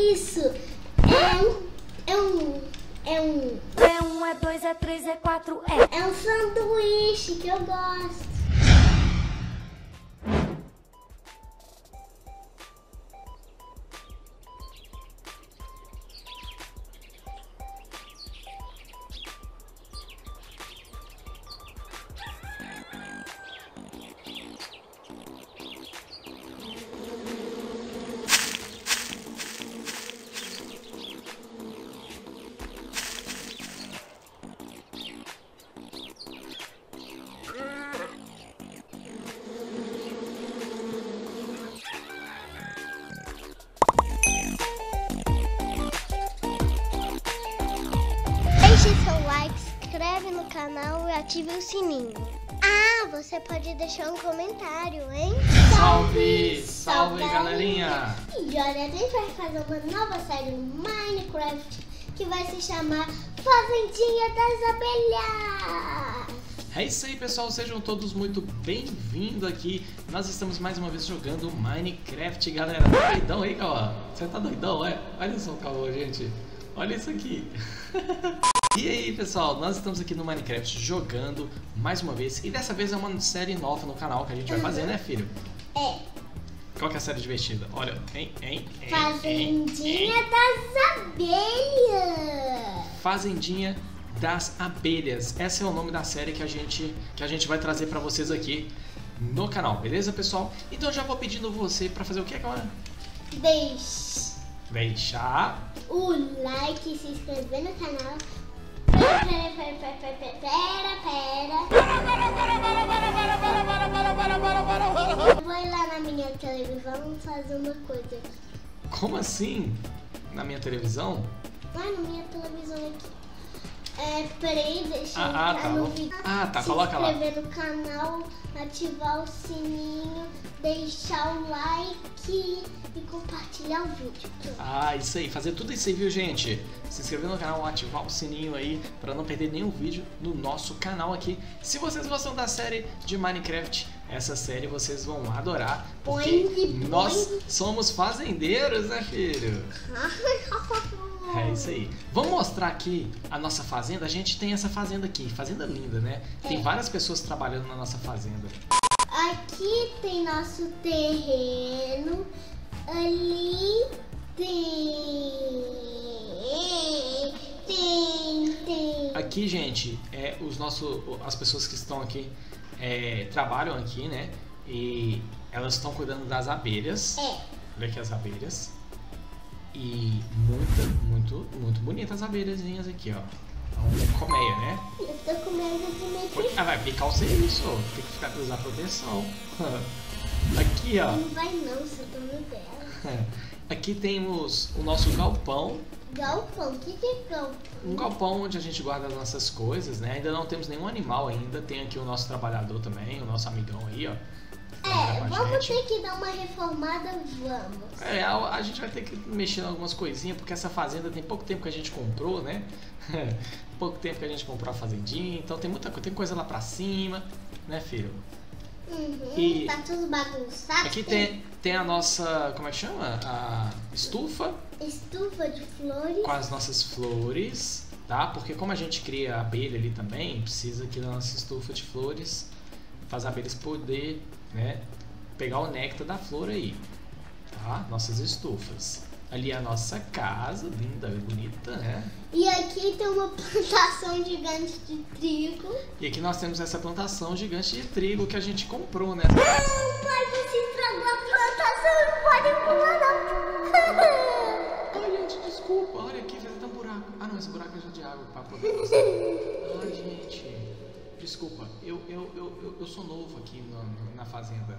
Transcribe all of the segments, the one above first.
isso? É um, é dois, é três, é quatro, é. É um sanduíche que eu gosto. Deixe seu like, se inscreve no canal e ative o sininho. Ah, você pode deixar um comentário, hein? Salve! Salve, galerinha! E olha, a gente vai fazer uma nova série no Minecraft que vai se chamar Fazendinha das Abelhas. É isso aí, pessoal, sejam todos muito bem-vindos aqui. Nós estamos mais uma vez jogando Minecraft, galera. Tá doidão aí, Cauã? Você tá doidão, é? Olha só o Cauã, gente. Olha isso aqui. E aí, pessoal, nós estamos aqui no Minecraft jogando mais uma vez. E dessa vez é uma série nova no canal que a gente vai fazer, né, filho? É. Qual que é a série divertida? Olha, Fazendinha das Abelhas. Fazendinha das Abelhas. Esse é o nome da série que a gente vai trazer pra vocês aqui no canal, beleza, pessoal? Então eu já vou pedindo você pra fazer o que agora? Deixar o like e se inscrever no canal. Eu vou ir lá na minha televisão fazer uma coisa. Como assim? Na minha televisão? Lá na minha televisão aqui. Peraí, deixa eu tá. entrar no vídeo. Tá, coloca lá. Se inscrever no canal, ativar o sininho, deixar o like e compartilhar o vídeo. Pronto. Isso aí, fazer tudo isso aí, viu, gente? Se inscrever no canal, ativar o sininho aí pra não perder nenhum vídeo no nosso canal aqui. Se vocês gostam da série de Minecraft, essa série vocês vão adorar, porque nós somos fazendeiros, né, filho? É isso aí. Vamos mostrar aqui a nossa fazenda. A gente tem essa fazenda aqui, fazenda linda, né? Tem várias pessoas trabalhando na nossa fazenda. Aqui tem nosso terreno. Ali tem. Aqui, gente, as pessoas que estão aqui trabalham aqui, né? E elas estão cuidando das abelhas. Olha aqui as abelhas. E muito bonitas as abelhazinhas aqui, ó. Então, colmeia, né? Eu tô com medo de me vai picar o serviço, tem que usar proteção. Aqui, ó. Não vai não, você tá no dela. Aqui temos o nosso galpão. Galpão? O que é galpão? Um galpão onde a gente guarda as nossas coisas, né? Ainda não temos nenhum animal ainda. Tem aqui o nosso trabalhador também, o nosso amigão aí, ó. Vamos ter que dar uma reformada, vamos. A gente vai ter que mexer em algumas coisinhas, porque essa fazenda tem pouco tempo que a gente comprou, né? Pouco tempo que a gente comprou a fazendinha, então tem coisa lá pra cima, né, filho? E tá tudo bagunçado. Aqui tem a nossa, como é que chama? A estufa. Estufa de flores. Com as nossas flores, tá? Porque como a gente cria abelha ali também, precisa aqui da nossa estufa de flores, para as abelhas poder, né, pegar o néctar da flor aí, tá? Nossas estufas. Ali é a nossa casa, linda, bonita, né? E aqui tem uma plantação gigante de trigo. E aqui nós temos essa plantação gigante de trigo que a gente comprou, né? Não, pai, você estragou a plantação, não pode pular não. Ai, gente, desculpa. Olha aqui, fez até um buraco. Não, esse buraco é de água para poder passar. Ai, gente, desculpa. Eu sou novo aqui na fazenda.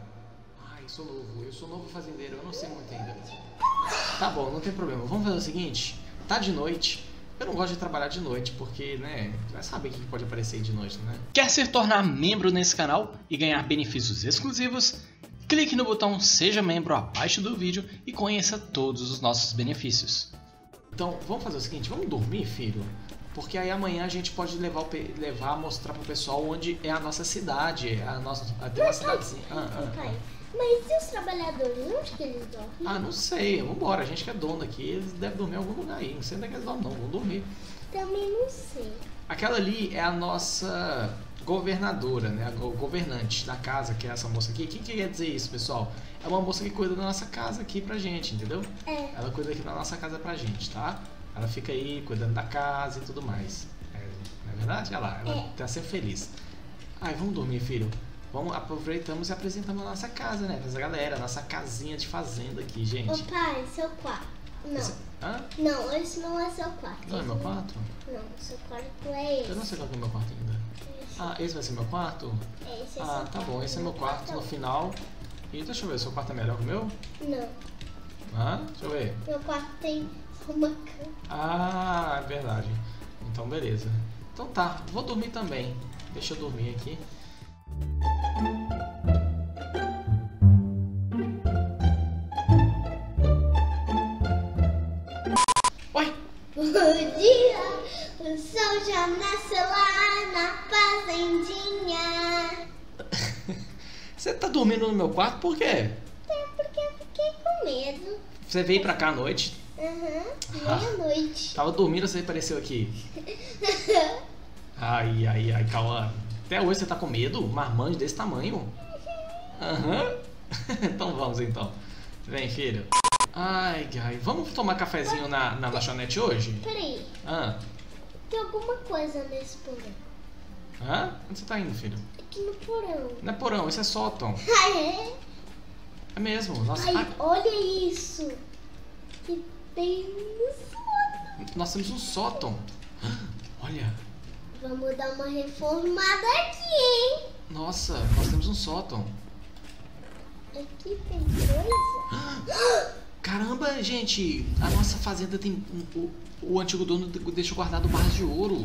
Eu sou novo fazendeiro, eu não sei muito ainda. Tá bom, não tem problema. Vamos fazer o seguinte, tá de noite. Eu não gosto de trabalhar de noite, porque, né, vai saber o que pode aparecer aí de noite, né? Quer se tornar membro nesse canal e ganhar benefícios exclusivos? Clique no botão Seja Membro abaixo do vídeo e conheça todos os nossos benefícios. Então, vamos fazer o seguinte, vamos dormir, filho? Porque aí amanhã a gente pode mostrar pro pessoal onde é a nossa cidade, tem uma cidadezinha. Pai, Mas e os trabalhadores? Onde que eles dormem? Ah, não sei. Vambora. A gente que é dono aqui, eles devem dormir em algum lugar aí. Não sei onde é que eles dormem, não. Vão dormir. Também não sei. Aquela ali é a nossa governadora, né? A governante da casa, que é essa moça aqui. O que quer dizer isso, pessoal? É uma moça que cuida da nossa casa aqui pra gente, entendeu? É. Ela cuida aqui da nossa casa pra gente, tá? Ela fica aí cuidando da casa e tudo mais. Não é verdade? Olha lá, ela tá sempre feliz. Ai, vamos dormir, filho. Vamos, aproveitamos e apresentamos a nossa casa, né? Essa galera, nossa casinha de fazenda aqui, gente. Ô pai, seu quarto. Não. Hã? Não, esse não é seu quarto. Não é meu quarto? Não, seu quarto é esse. Eu não sei qual que é meu quarto ainda. Ah, esse vai ser meu quarto? Esse é Ah, seu tá quarto. bom, esse é meu quarto no final. E deixa eu ver, seu quarto é melhor que o meu? Não, Hã? Deixa eu ver. meu quarto tem uma cama. Ah, é verdade. Então, beleza. Então tá, vou dormir também. Deixa eu dormir aqui. Oi! Bom dia, o sol já nasceu lá na fazendinha. Você tá dormindo no meu quarto por quê? É porque eu fiquei com medo. Você veio pra cá à noite? Meia-noite. Tava dormindo, você apareceu aqui. Ai, Cauã. Até hoje você tá com medo? Marmanjo desse tamanho? Aham. Então vamos então. Vem, filho. Ai, vamos tomar cafezinho na lanchonete hoje? Peraí, Ah. tem alguma coisa nesse porão. Hã? Onde você tá indo, filho? Aqui no porão. Não é porão, isso é sótão. Ah, é? É mesmo. Nossa, Ai, olha isso. Que tem no sótão. nós temos um sótão. Olha. Vamos dar uma reformada aqui, hein? Nossa, nós temos um sótão. Aqui tem coisa. Caramba, gente. A nossa fazenda tem... O antigo dono deixou guardado barras de ouro.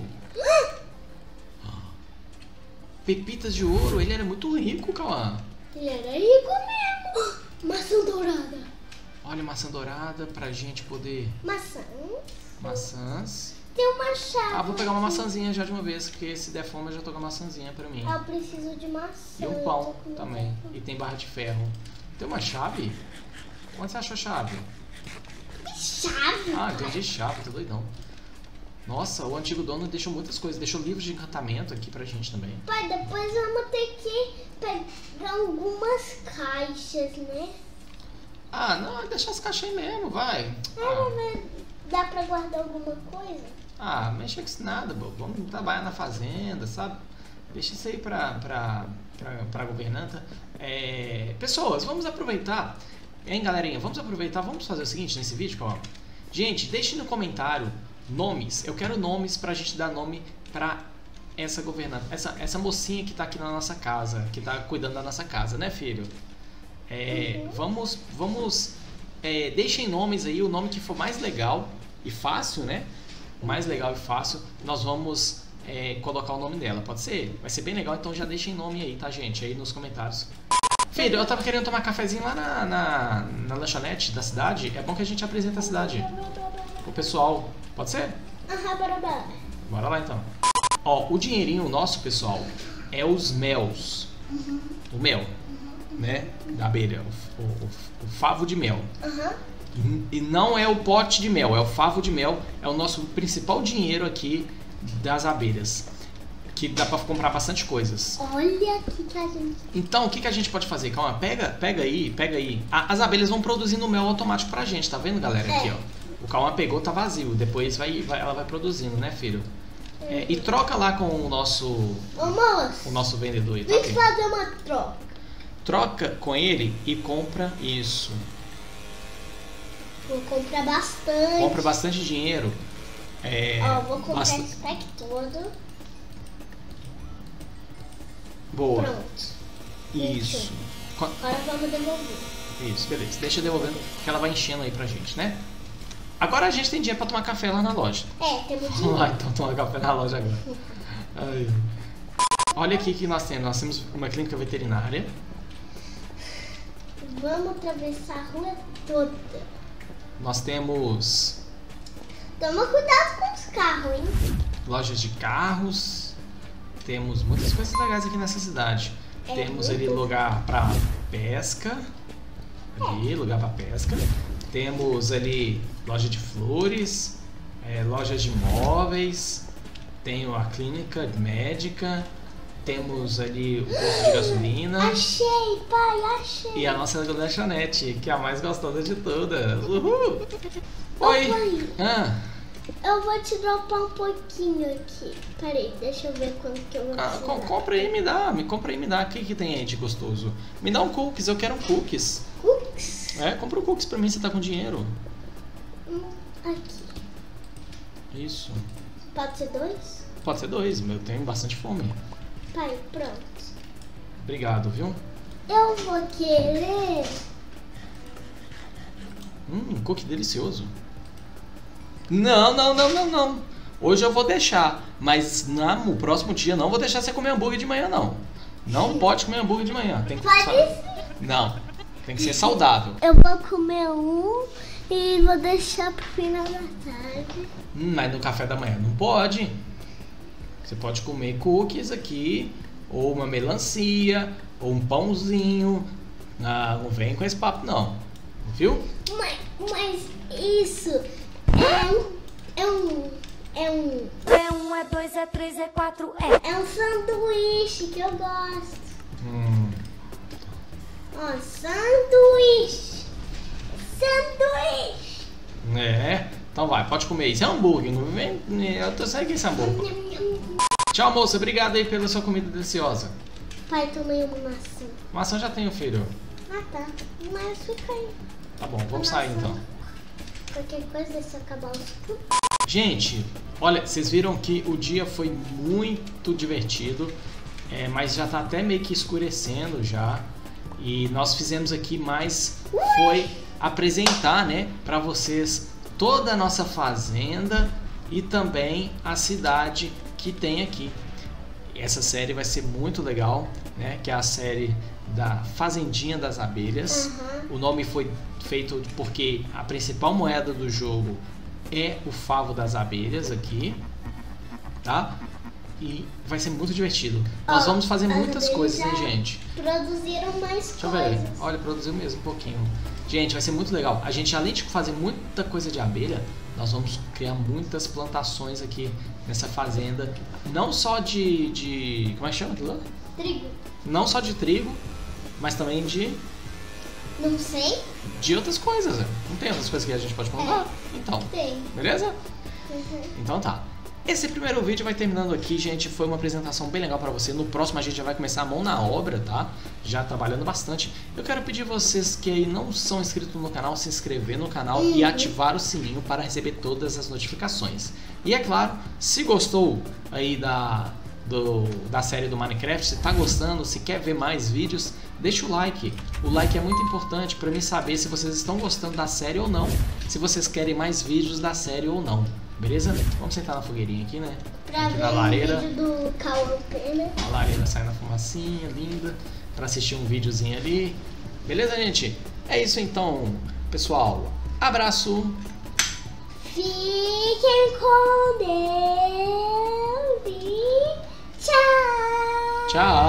Pepitas de ouro. Ele era muito rico, Cauã. Ele era rico mesmo. Maçã dourada. Olha, maçã dourada pra gente poder... Maçã. Maçãs. Tem uma chave. Ah, vou pegar uma maçãzinha já de uma vez, porque se der fome eu já tô com uma maçãzinha pra mim. Eu preciso de maçã. E um eu pão tô com também. fome. E tem barra de ferro. Tem uma chave? Onde você achou a chave? Chave? Ah, entendi, chave, tô doidão. Nossa, o antigo dono deixou muitas coisas. Deixou livros de encantamento aqui pra gente também. Pai, depois vamos ter que pegar algumas caixas, né? Ah, não, deixa as caixas aí mesmo, vai. Dá pra guardar alguma coisa? Ah, mexa com isso nada, bobo. Vamos trabalhar na fazenda, sabe? Deixa isso aí pra governanta. Pessoas, vamos aproveitar. Hein, galerinha? Vamos aproveitar. Vamos fazer o seguinte nesse vídeo, ó. Gente, deixe no comentário nomes. Eu quero nomes pra gente dar nome pra essa governanta. Essa mocinha que tá aqui na nossa casa. Que tá cuidando da nossa casa, né, filho? Vamos deixem nomes aí. O nome que for mais legal e fácil, né? O mais legal e fácil. Nós vamos colocar o nome dela. Pode ser? Vai ser bem legal. Então já deixem nome aí, tá, gente? Aí nos comentários. Filho, eu tava querendo tomar cafezinho lá na lanchonete da cidade. É bom que a gente apresenta a cidade o pessoal. Pode ser? Bora. Bora lá então. Ó, o dinheirinho nosso, pessoal, é os mels. O mel, né? Da abelha. O favo de mel. E não é o pote de mel, é o favo de mel. É o nosso principal dinheiro aqui das abelhas. Que dá pra comprar bastante coisas. Olha aqui que a gente... Então, o que a gente pode fazer? Calma, pega aí. As abelhas vão produzindo mel automático pra gente, tá vendo, galera? Aqui, ó. O Calma pegou, tá vazio. Depois ela vai produzindo, né, filho? E troca lá com o nosso... Ô, moço. O nosso vendedor aí, tá? Vem fazer uma troca. Troca com ele e compra isso. Vou comprar bastante. Compra bastante dinheiro. Ó, vou comprar esse pack todo. Boa. Pronto. Isso. Agora vamos devolver. Isso, beleza. Deixa devolvendo que ela vai enchendo aí pra gente, né? Agora a gente tem dinheiro pra tomar café lá na loja. Temos Vamos dinheiro. lá então tomar café na loja agora. Ai. Olha aqui que nós temos uma clínica veterinária. Vamos atravessar a rua toda. Nós temos Toma cuidado com os carros, hein? lojas de carros. Temos muitas coisas legais aqui nessa cidade. Temos ali lugar para pesca. Ali, lugar para pesca. Temos ali loja de flores, loja de móveis. Tem a clínica médica. Temos ali o posto de gasolina. Achei, pai, achei. E a nossa lanchonete, que é a mais gostosa de todas. Uhul! Oi! Pai, Ah, eu vou te dropar um pouquinho aqui. Peraí, deixa eu ver quanto que eu vou te compra aí, me dá. Compra aí, me dá. O que tem aí de gostoso? Me dá um cookies, eu quero um cookies. Cookies? Compra um cookies pra mim, você tá com dinheiro. Aqui. Isso. Pode ser 2? Pode ser 2, eu tenho bastante fome. Pai, pronto. Obrigado, viu? Eu vou querer... Cookie delicioso. Não. Hoje eu vou deixar, mas no próximo dia não vou deixar você comer hambúrguer de manhã, não. Não pode comer hambúrguer de manhã. Tem que Não, tem que ser saudável. Eu vou comer um e vou deixar pro final da tarde. Mas no café da manhã não pode. Você pode comer cookies aqui, ou uma melancia, ou um pãozinho. Não vem com esse papo, não. Viu? Mas isso é um... É 1, é 2, é 3, é 4, é. É um sanduíche que eu gosto. Ó, sanduíche. Então vai, pode comer isso. É hambúrguer, não vem. Eu tô saindo esse hambúrguer. Tchau, moça. Obrigado aí pela sua comida deliciosa. Pai, tomei uma maçã. Maçã já tenho, filho. Ah, tá. Mas fica aí. Tá bom, vamos sair então. Qualquer coisa, deixa eu acabar o escuro. Gente, olha, vocês viram que o dia foi muito divertido, mas já tá até meio que escurecendo já. E nós fizemos aqui mais foi apresentar, né, para vocês toda a nossa fazenda e também a cidade que tem aqui. Essa série vai ser muito legal, né, que é a série da Fazendinha das Abelhas. O nome foi feito porque a principal moeda do jogo é o favo das abelhas aqui, tá? E vai ser muito divertido. Nós vamos fazer muitas coisas, hein, gente? Produziram mais Deixa eu coisas. ver. Olha, produziu mesmo um pouquinho. Gente, vai ser muito legal. A gente, além de fazer muita coisa de abelha, nós vamos criar muitas plantações aqui nessa fazenda. Não só de como é que chama aquilo lá? Trigo. Não só de trigo, mas também de Não sei. outras coisas. Não tem outras coisas que a gente pode plantar? Então, Tem. beleza? Então tá. Esse primeiro vídeo vai terminando aqui, gente. Foi uma apresentação bem legal pra você. No próximo a gente já vai começar a mão na obra, tá? Já trabalhando bastante. Eu quero pedir vocês que aí não são inscritos no canal, se inscrever no canal e ativar o sininho para receber todas as notificações. E é claro, se gostou aí da série do Minecraft, se tá gostando, se quer ver mais vídeos, deixa o like. O like é muito importante para mim saber se vocês estão gostando da série ou não, se vocês querem mais vídeos da série ou não, beleza? Vamos sentar na fogueirinha aqui, né? Pra Aqui ver na lareira. o vídeo do Cauã Pena. A lareira sai na fumacinha, linda, para assistir um videozinho ali. Beleza, gente? É isso então, pessoal. Abraço! Fiquem com Deus e tchau! Tchau!